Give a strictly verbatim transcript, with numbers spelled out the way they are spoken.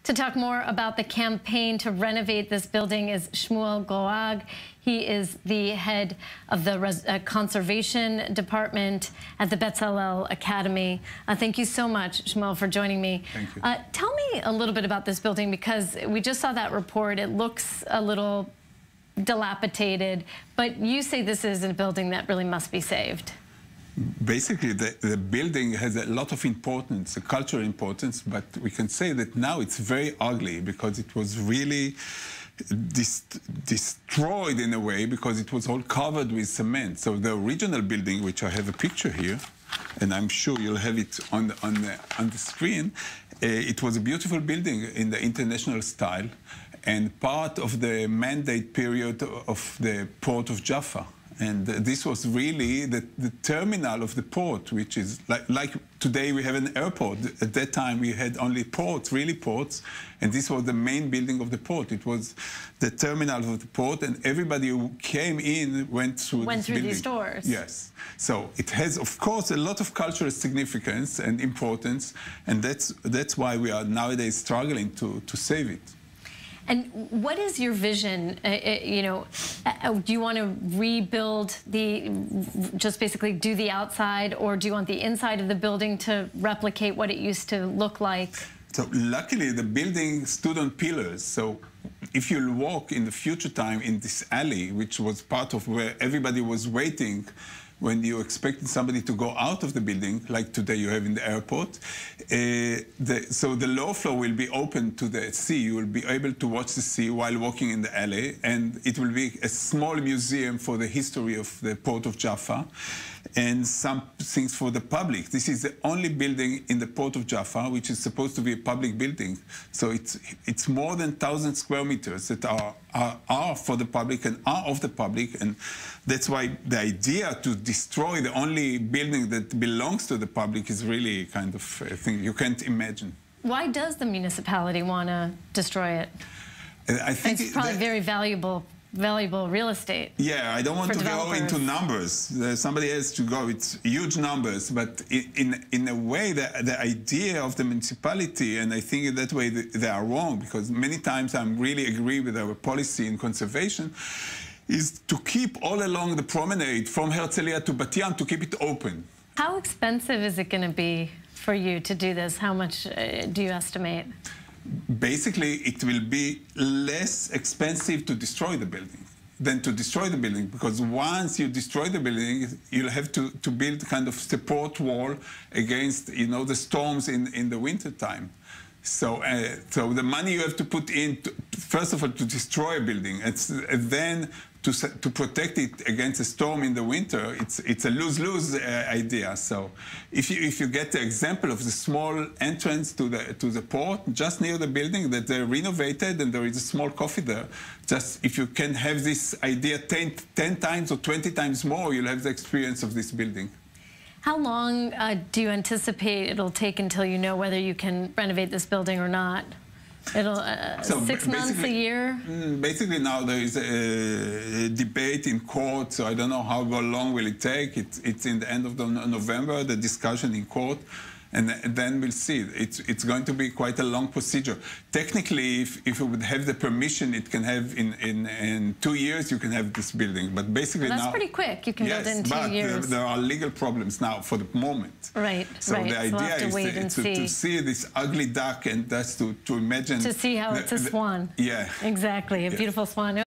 To talk more about the campaign to renovate this building is Shmuel Goag. He is the head of the Res uh, Conservation Department at the Bezalel Academy. Uh, thank you so much, Shmuel, for joining me. Thank you. Uh, tell me a little bit about this building, because we just saw that report. It looks a little dilapidated, but you say this is a building that really must be saved. Basically, the, the building has a lot of importance, a cultural importance, but we can say that now it's very ugly because it was really dis destroyed in a way because it was all covered with cement. So the original building, which I have a picture here, and I'm sure you'll have it on the, on the, on the screen, uh, it was a beautiful building in the international style and part of the mandate period of the port of Jaffa. And uh, this was really the, the terminal of the port, which is like, like today we have an airport. At that time we had only ports, really ports, and this was the main building of the port. It was the terminal of the port, and everybody who came in went through Went this through building. these doors. Yes. So it has, of course, a lot of cultural significance and importance, and that's, that's why we are nowadays struggling to, to save it. And what is your vision? Uh, uh, you know, uh, do you want to rebuild the, just basically do the outside, or do you want the inside of the building to replicate what it used to look like? So luckily, the building stood on pillars. So if you walk in the future time in this alley, which was part of where everybody was waiting when you expected somebody to go out of the building, like today you have in the airport. Uh, the, so the lower floor will be open to the sea. You will be able to watch the sea while walking in the alley, and it will be a small museum for the history of the port of Jaffa and some things for the public. This is the only building in the port of Jaffa which is supposed to be a public building. So it's, it's more than one thousand square meters that are, are, are for the public and are of the public, and that's why the idea to destroy the only building that belongs to the public is really kind of a thing you can't imagine. Why does the municipality want to destroy it? I think it's probably very valuable valuable real estate. Yeah, I don't want to go into numbers. Uh, somebody has to go. It's huge numbers, but in in, in a way, the, the idea of the municipality, and I think in that way they, they are wrong, because many times I really agree with our policy in conservation, is to keep all along the promenade from Herzliya to Bat Yam, to keep it open. How expensive is it going to be for you to do this? How much uh, do you estimate? Basically, it will be less expensive to destroy the building than to destroy the building, because once you destroy the building, you'll have to, to build kind of support wall against, you know, the storms in, in the winter time. So, uh, so the money you have to put in, to, first of all, to destroy a building, and, and then to, to protect it against a storm in the winter, it's, it's a lose-lose uh, idea. So if you, if you get the example of the small entrance to the, to the port, just near the building that they renovated, and there is a small coffee there, just if you can have this idea ten, ten times or twenty times more, you'll have the experience of this building. How long uh, do you anticipate it'll take until you know whether you can renovate this building or not? It'll uh, so six months, a year? Basically, now there is a, a debate in court, so I don't know how long will it take. It's, it's in the end of the November, the discussion in court. And then we'll see. It's, it's going to be quite a long procedure. Technically, if, if it would have the permission, it can have in, in, in two years, you can have this building. But basically well, that's now... pretty quick. You can yes, build it in two but years. There, there are legal problems now for the moment. Right, so right. the idea so we'll have to is wait to, and to, see. to see this ugly duck, and that's to, to imagine... To see how the, it's a the, swan. Yeah. Exactly, a yeah. beautiful swan.